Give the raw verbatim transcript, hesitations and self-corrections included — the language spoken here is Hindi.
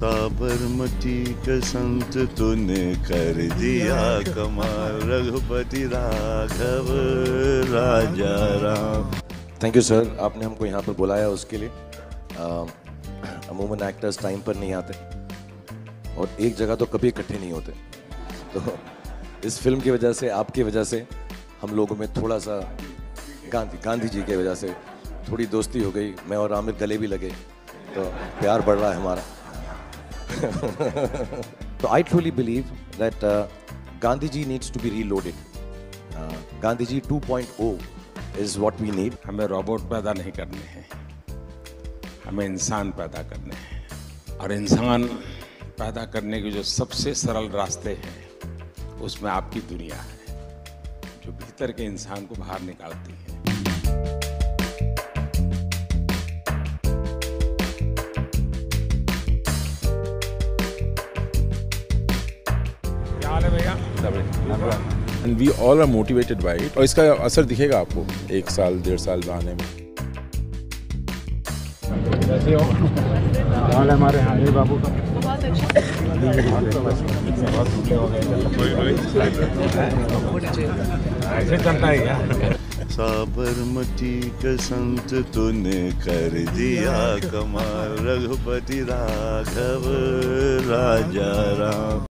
साबरमती का संत तूने कर दिया कमाल, Raghupati Raghav Raja Ram. Thank you sir, आपने हमको यहाँ पर बुलाया उसके लिए। अमूमन एक्टर्स टाइम पर नहीं आते और एक जगह तो कभी इकट्ठे नहीं होते, तो इस फिल्म की वजह से, आपकी वजह से हम लोगों में थोड़ा सा गांधी गांधी जी की वजह से थोड़ी दोस्ती हो गई। मैं और आमिर गले भी लगे, तो प्यार बढ़ रहा है हमारा। So I truly believe that uh, Gandhiji needs to be reloaded. Uh, Gandhiji two point O is what we need. हमें रोबोट पैदा नहीं करने हैं, हमें इंसान पैदा करने हैं। और इंसान पैदा करने के जो सबसे सरल रास्ते हैं, उसमें आपकी दुनिया है, जो भीतर के इंसान को बाहर निकालती है। And we all are motivated by it. और इसका असर दिखेगा आपको एक साल डेढ़ साल आने में। कैसे हो? हाल है हमारे हानि बाबू का? बहुत अच्छा। ऐसे चलता है क्या? साबरमती का संत तूने कर दिया कमाल, रघुपति राघव राजा राम।